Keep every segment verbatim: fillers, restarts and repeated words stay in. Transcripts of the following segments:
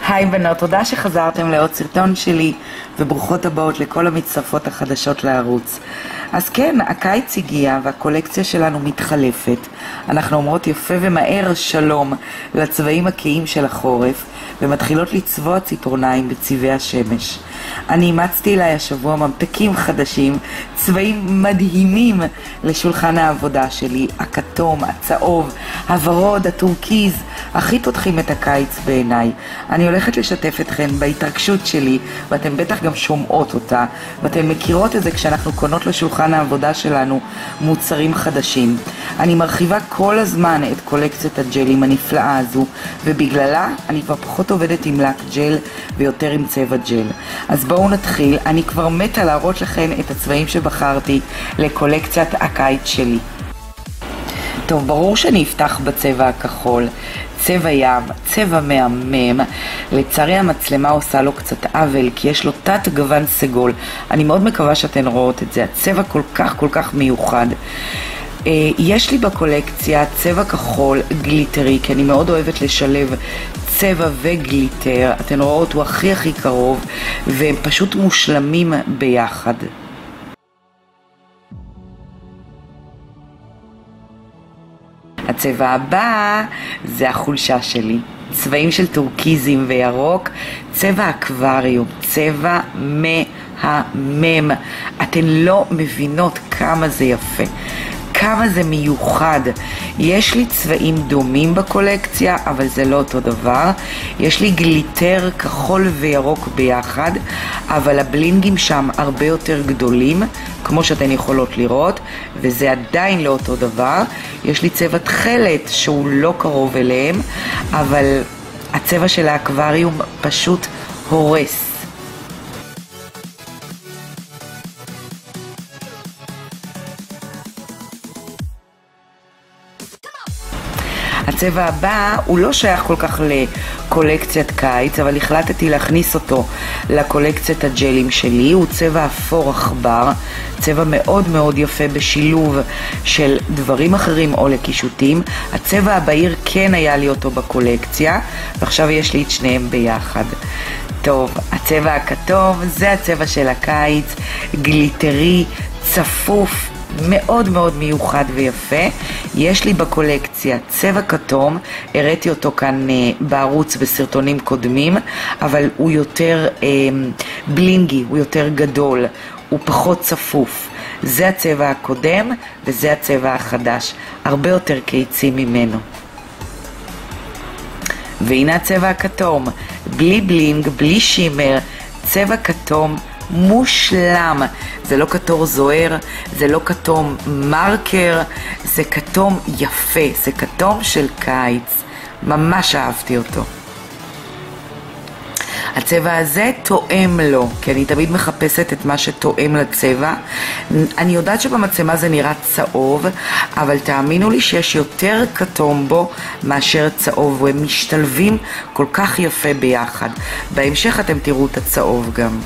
היי בנות, תודה שחזרתם לעוד סרטון שלי וברוכות הבאות לכל המצטרפות החדשות לערוץ. אז כן, הקיץ הגיע והקולקציה שלנו מתחלפת. אנחנו אומרות יפה ומהר שלום לצבעים הכהים של החורף ומתחילות לצבוע ציפורניים בצבעי השמש. אני אימצתי אליי השבוע ממתקים חדשים, צבעים מדהימים לשולחן העבודה שלי, הכתום, הצהוב, הוורוד, הטורקיז, הכי פותחים את הקיץ בעיניי. אני הולכת לשתף אתכן בהתרגשות שלי, ואתן בטח גם שומעות אותה, ואתן מכירות את זה כשאנחנו קונות לשולחן העבודה שלנו מוצרים חדשים. אני מרחיבה כל הזמן את קולקציית הג'לים הנפלאה הזו, ובגללה אני כבר פחות עובדת עם לק ג'ל ויותר עם צבע ג'ל. אז בואו נתחיל. אני כבר מתה להראות לכן את הצבעים שבחרתי לקולקציית הקיץ שלי. טוב, ברור שאני אפתח בצבע הכחול, צבע ים, צבע מהמם. לצערי המצלמה עושה לו קצת עוול כי יש לו תת גוון סגול. אני מאוד מקווה שאתן רואות את זה, הצבע כל כך כל כך מיוחד. יש לי בקולקציה צבע כחול גליטרי, כי אני מאוד אוהבת לשלב צבע וגליטר. אתן רואות, הוא הכי הכי קרוב והם פשוט מושלמים ביחד. הצבע הבא זה החולשה שלי, צבעים של טורקיזים וירוק, צבע אקווריום, צבע מהמם. אתן לא מבינות כמה זה יפה, כמה זה מיוחד. יש לי צבעים דומים בקולקציה, אבל זה לא אותו דבר. יש לי גליטר כחול וירוק ביחד, אבל הבלינגים שם הרבה יותר גדולים, כמו שאתן יכולות לראות, וזה עדיין לא אותו דבר. יש לי צבע תכלת שהוא לא קרוב אליהם, אבל הצבע של האקווריום פשוט הורס. הצבע הבא הוא לא שייך כל כך לקולקציית קיץ, אבל החלטתי להכניס אותו לקולקציית הג'לים שלי. הוא צבע אפור עכבר, צבע מאוד מאוד יפה בשילוב של דברים אחרים או לקישוטים. הצבע הבהיר כן היה לי אותו בקולקציה, ועכשיו יש לי את שניהם ביחד. טוב, הצבע הכתום זה הצבע של הקיץ, גליטרי, צפוף, מאוד מאוד מיוחד ויפה. יש לי בקולקציה צבע כתום, הראיתי אותו כאן אה, בערוץ בסרטונים קודמים, אבל הוא יותר אה, בלינגי, הוא יותר גדול, הוא פחות צפוף. זה הצבע הקודם וזה הצבע החדש, הרבה יותר קיצי ממנו. והנה הצבע הכתום, בלי בלינג, בלי שימר, צבע כתום מושלם. זה לא כתום זוהר, זה לא כתום מרקר, זה כתום יפה, זה כתום של קיץ. ממש אהבתי אותו. הצבע הזה תואם לו, כי אני תמיד מחפשת את מה שתואם לצבע. אני יודעת שבמצלמה זה נראה צהוב, אבל תאמינו לי שיש יותר כתום בו מאשר צהוב, והם משתלבים כל כך יפה ביחד. בהמשך אתם תראו את הצהוב גם.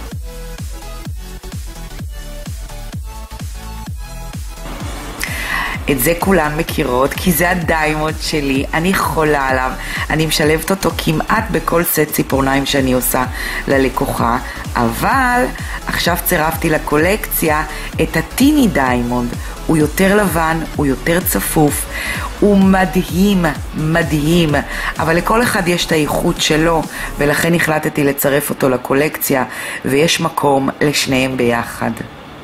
את זה כולן מכירות, כי זה הדיימונד שלי, אני חולה עליו. אני משלבת אותו כמעט בכל סט ציפורניים שאני עושה ללקוחה, אבל עכשיו צירפתי לקולקציה את הטיני דיימונד. הוא יותר לבן, הוא יותר צפוף, הוא מדהים, מדהים, אבל לכל אחד יש את האיכות שלו, ולכן החלטתי לצרף אותו לקולקציה, ויש מקום לשניהם ביחד.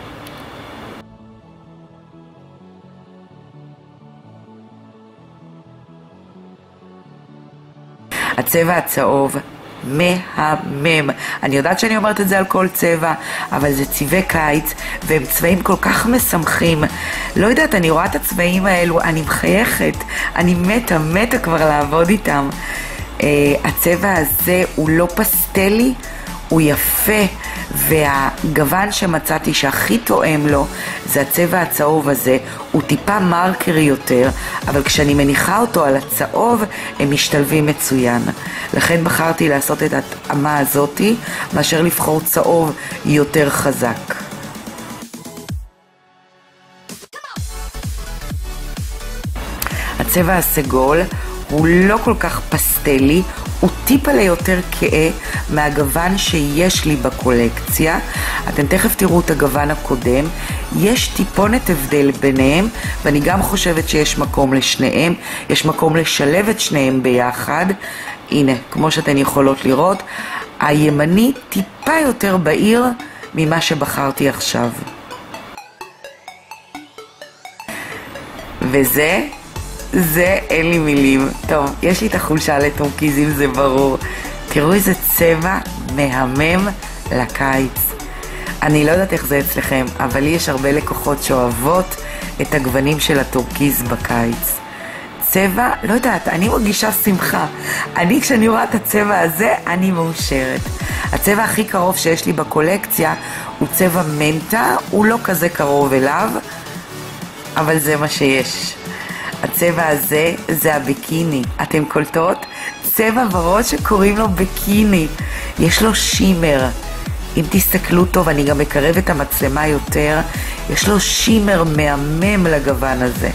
הצבע הצהוב מהמם. אני יודעת שאני אומרת את זה על כל צבע, אבל זה צבעי קיץ והם צבעים כל כך משמחים. לא יודעת, אני רואה את הצבעים האלו, אני מחייכת, אני מתה, מתה כבר לעבוד איתם. uh, הצבע הזה הוא לא פסטלי, הוא יפה, והגוון שמצאתי שהכי תואם לו זה הצבע הצהוב הזה. הוא טיפה מרקרי יותר, אבל כשאני מניחה אותו על הצהוב הם משתלבים מצוין. לכן בחרתי לעשות את ההתאמה הזאתי מאשר לבחור צהוב יותר חזק. הצבע הסגול הוא לא כל כך פסטלי, הוא טיפה ליותר כהה מהגוון שיש לי בקולקציה. אתם תכף תראו את הגוון הקודם. יש טיפונת הבדל ביניהם, ואני גם חושבת שיש מקום לשניהם. יש מקום לשלב את שניהם ביחד. הנה, כמו שאתן יכולות לראות, הימני טיפה יותר בהיר ממה שבחרתי עכשיו. וזה, זה אין לי מילים. טוב, יש לי את החולשה לטורקיזים, זה ברור. תראו איזה צבע מהמם לקיץ. אני לא יודעת איך זה אצלכם, אבל לי יש הרבה לקוחות שאוהבות את הגוונים של הטורקיז בקיץ. צבע, לא יודעת, אני מרגישה שמחה. אני כשאני רואה את הצבע הזה, אני מאושרת. הצבע הכי קרוב שיש לי בקולקציה הוא צבע מנטה, הוא לא כזה קרוב אליו, אבל זה מה שיש. הצבע הזה זה הביקיני. אתם קולטות? צבע ורוד שקוראים לו ביקיני. יש לו שימר. אם תסתכלו טוב, אני גם מקרב את המצלמה יותר. יש לו שימר מהמם לגוון הזה.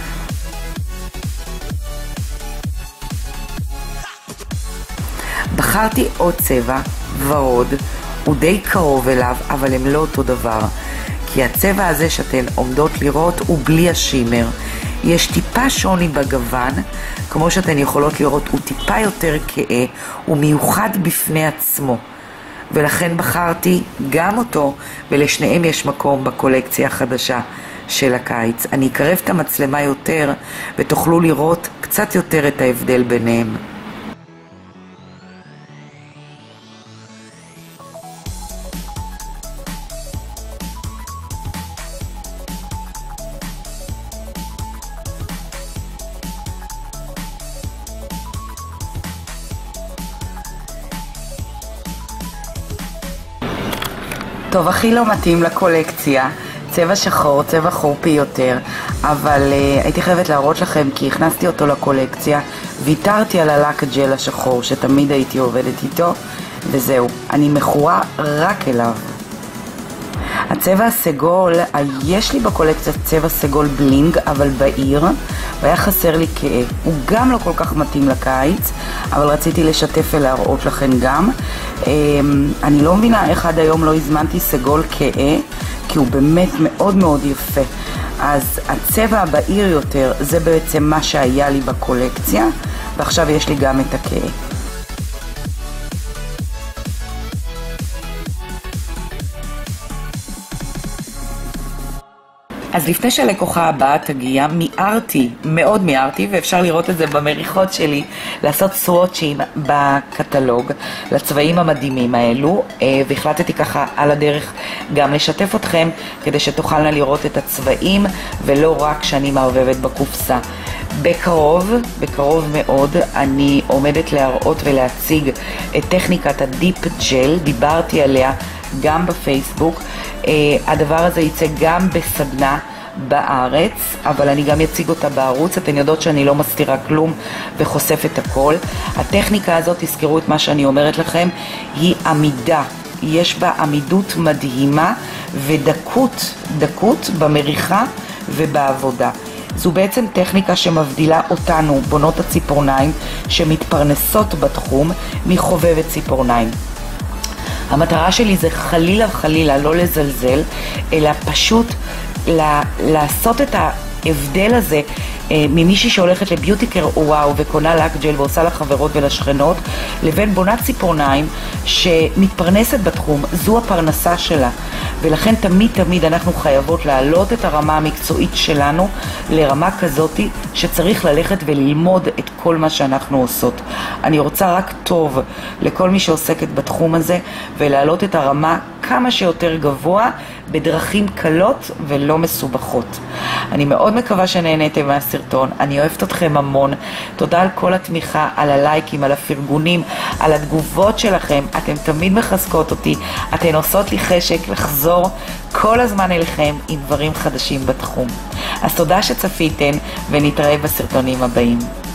בחרתי עוד צבע, ורוד. הוא די קרוב אליו, אבל הם לא אותו דבר. כי הצבע הזה שאתן עומדות לראות הוא בלי השימר. יש טיפה שוני בגוון, כמו שאתן יכולות לראות, הוא טיפה יותר כהה, הוא מיוחד בפני עצמו. ולכן בחרתי גם אותו, ולשניהם יש מקום בקולקציה החדשה של הקיץ. אני אקרב את המצלמה יותר, ותוכלו לראות קצת יותר את ההבדל ביניהם. טוב, הכי לא מתאים לקולקציה, צבע שחור, צבע חורפי יותר, אבל uh, הייתי חייבת להראות לכם כי הכנסתי אותו לקולקציה, ויתרתי על הלק ג'ל השחור שתמיד הייתי עובדת איתו, וזהו, אני מכורה רק אליו. הצבע הסגול, יש לי בקולקציה צבע סגול בלינג, אבל בעיר, והיה חסר לי כהה. הוא גם לא כל כך מתאים לקיץ, אבל רציתי לשתף ולהראות לכם גם. אני לא מבינה איך עד היום לא הזמנתי סגול כהה, כי הוא באמת מאוד מאוד יפה. אז הצבע הבעיר יותר, זה בעצם מה שהיה לי בקולקציה, ועכשיו יש לי גם את הכהה. אז לפני שהלקוחה הבאה תגיע, מיהרתי, מאוד מיהרתי, ואפשר לראות את זה במריחות שלי, לעשות סוואצ'ים בקטלוג לצבעים המדהימים האלו, והחלטתי ככה על הדרך גם לשתף אתכם, כדי שתוכלנה לראות את הצבעים, ולא רק שאני מערבבת בקופסה. בקרוב, בקרוב מאוד, אני עומדת להראות ולהציג את טכניקת הדיפ ג'ל, דיברתי עליה גם בפייסבוק. Uh, הדבר הזה יצא גם בסדנה בארץ, אבל אני גם אציג אותה בערוץ. אתן יודעות שאני לא מסתירה כלום וחושפת הכל. הטכניקה הזאת, תזכרו את מה שאני אומרת לכם, היא עמידה. יש בה עמידות מדהימה ודקות, דקות במריחה ובעבודה. זו בעצם טכניקה שמבדילה אותנו, בונות הציפורניים, שמתפרנסות בתחום, מחובבת ציפורניים. המטרה שלי זה חלילה חלילה לא לזלזל, אלא פשוט לעשות את ההבדל הזה ממישהי שהולכת לביוטיקר וואו וקונה לק ג'ל ועושה לחברות ולשכנות, לבין בונת ציפורניים שמתפרנסת בתחום. זו הפרנסה שלה, ולכן תמיד תמיד אנחנו חייבות להעלות את הרמה המקצועית שלנו לרמה כזאת שצריך ללכת וללמוד את כל מה שאנחנו עושות. אני רוצה רק טוב לכל מי שעוסקת בתחום הזה, ולהעלות את הרמה כמה שיותר גבוה בדרכים קלות ולא מסובכות. אני מאוד מקווה שנהניתם מהסרטון, אני אוהבת אתכם המון. תודה על כל התמיכה, על הלייקים, על הפרגונים, על התגובות שלכם. אתם תמיד מחזקות אותי, אתן עושות לי חשק לחזור כל הזמן אליכם עם דברים חדשים בתחום. אז תודה שצפיתן, ונתראה בסרטונים הבאים.